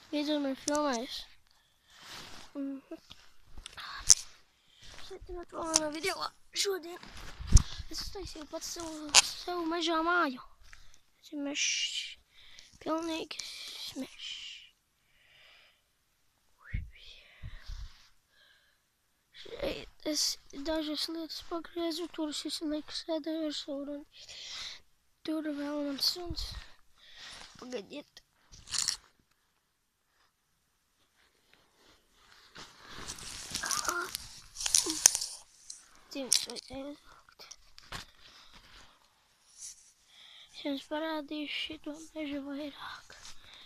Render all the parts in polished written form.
Beidzot man filmējas. Sveicināt vēl vienā video. Šodien es uztaisīju pats sev mežā māju. Tas ir mežs. Pilnīgi mežs. Šeit es dažas lietas pagriezu. Tur es visu laiku sēdēju ar savu. Tur vēl mans suns. Pagaidiet. Cīms vajadzēja uzvilkt. Es jums parādīšu šito mežu vairāk.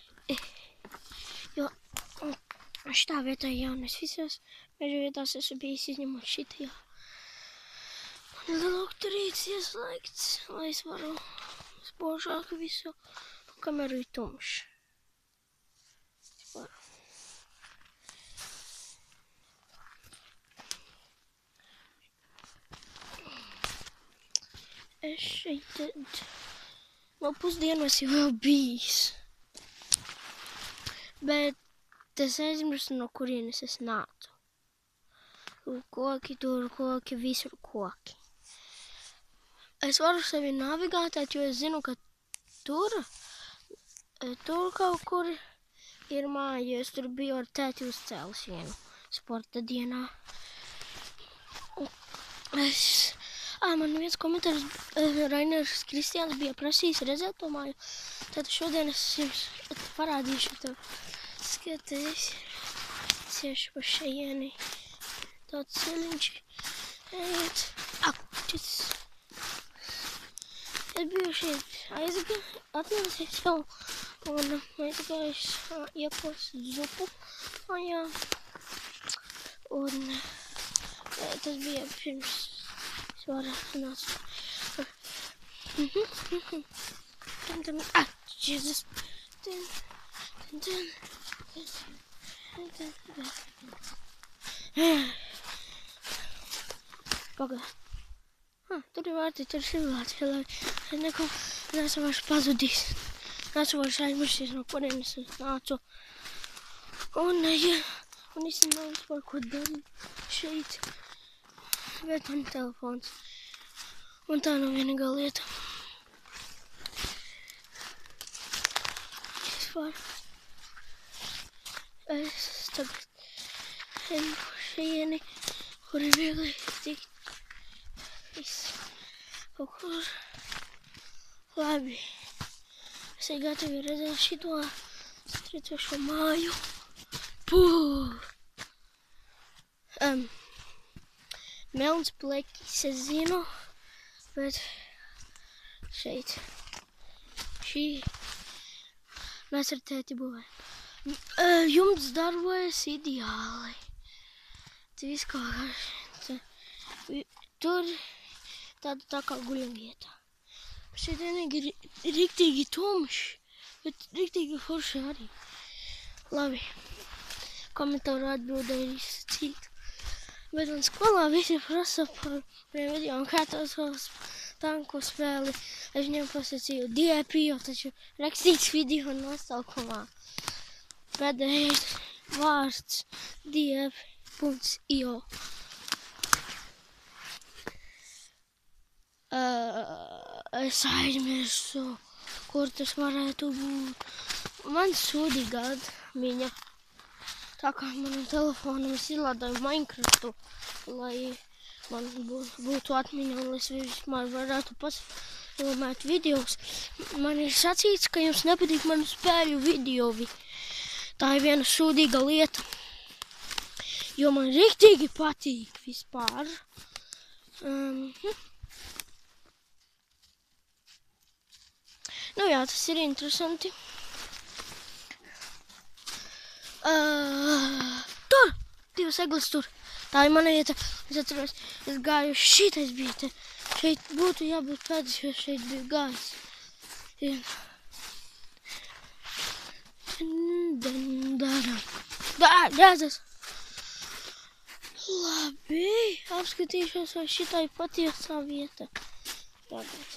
Jo šitā vietā jau es visās mežu vietās esmu bijis izņemot šitajā. Man elektrīts ieslēgts, lai es varu spožāk visu, kameru ir tumšs. Es šeit no pusdienas jau bijis, bet es aizmirstu, no kurienes es nācu. Tur koki, visur koki. Es varu sevi navigātēt, jo es zinu, ka tur kaut kur ir māja, jo es tur biju ar tēti uzcēlis vienu sporta dienā. Man viens komentārs, Rainers Kristiāns bija prasījis redzēt to māju. Tad šodien es jums parādīšu to. Skaties, cieši pa šeieni. Tāds ceļiņš. Ejiet. Akčits. Es biju šeit atnācies jau un aizgājis iekost zupu mājā. Un tas bija pirms Jēzus. Pagad. Tur ir vārti, tur ir simulācija, lai neko neesmu vairs pazudījis. Neesmu vairs aizmirsies, no kurienes es nācu. Un īstenībā vispār, ko darīt šeit. Bet man telefons. Un tā nav vienīgā lieta. Es tagad eju šeieni, kur ir viegli tikt. Viss kaut kur labi. Es esmu gatavi redzēt šito satriecošo māju. Melns plekis, es zinu, bet šeit šī mēs ar tēti būvējam. Jumts darbojas ideāli. Tas viss kā tur tāda tā kā guļamvieta. Šeit vienīgi ir riktīgi tumšs, bet riktīgi forši arī. Labi, komentāru atbildēju izsacīt. Bet man skolā visi prasa par video un kā tos tanku spēli. Es viņiem pasacīju DIEP, taču rakstīts video nosaukumā. Pēdējais vārds DIEP.io. Es aizmirsu, kur tas varētu būt. Man sūdi gadmiņa. Tā kā manam telefonam es izlādāju Minecraftu, lai man būtu atmiņa un es vismaz varētu pasfilmēt videos. Man ir sacīts, ka jums nepatīk manu spēļu videovi. Tā ir viena sūdīga lieta, jo man riktīgi patīk vispār. Nu jā, tas ir interesanti. Tur! Divas eglis tur. Tā ir mana vieta. Es atceros, es gāju šitais bija te. Šeit būtu jābūt pēdas, jo šeit bija gājis. Redzas. Labi, apskatīšos, vai šitai patiesā vieta. Tagad.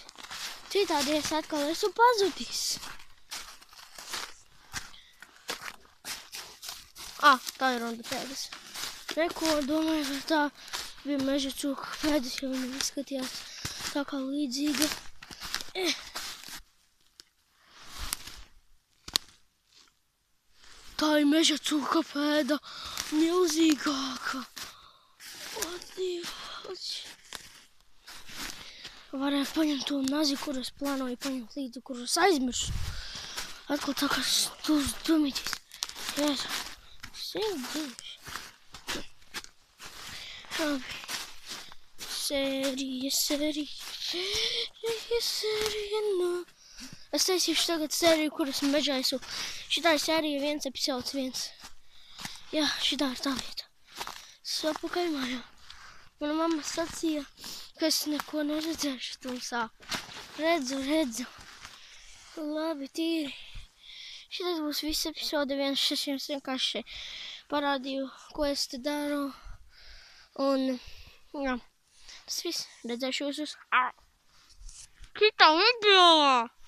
Citādi es atkal esmu pazudis. Tā ir ronda pēdas. Neko, domāju, ka tā bija meža cūka pēdas, jo viņa izskatījās tā kā līdzīga. Tā ir meža cūka pēda, milzīgāka. Varēju paņemt to nazi, kur es plānoju paņemt līdzi, kur es aizmirsu. Atkal tā kā stūs dumītis. Jēs, sēdīši. Labi. Sērija, no. Es taisīšu tagad sēriju, kur esmu mežā esmu. Šitā ir sērija 1, epizodes 1. Jā, šitā ir tā vieta. Es apakaļ mājā. Mana mamma sacīja, ka es neko neredzēšu tumsā. Redzu. Labi, tīri. Šitas būs viss epizode 1. Es jums vienkārši parādīju, ko es te daru. Un, jā, tas viss. Redzēšu jūs uz citā video.